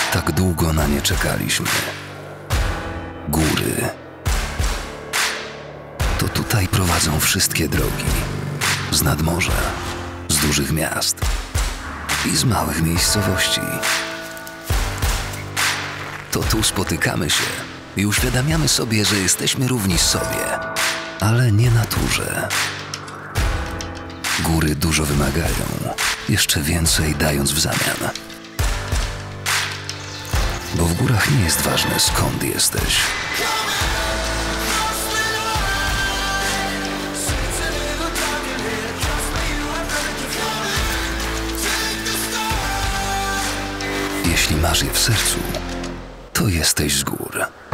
Tak długo na nie czekaliśmy. Góry. To tutaj prowadzą wszystkie drogi. Z nadmorza, z dużych miast i z małych miejscowości. To tu spotykamy się i uświadamiamy sobie, że jesteśmy równi sobie, ale nie naturze. Góry dużo wymagają, jeszcze więcej dając w zamian. Bo w górach nie jest ważne, skąd jesteś. Jeśli masz je w sercu, to jesteś z gór.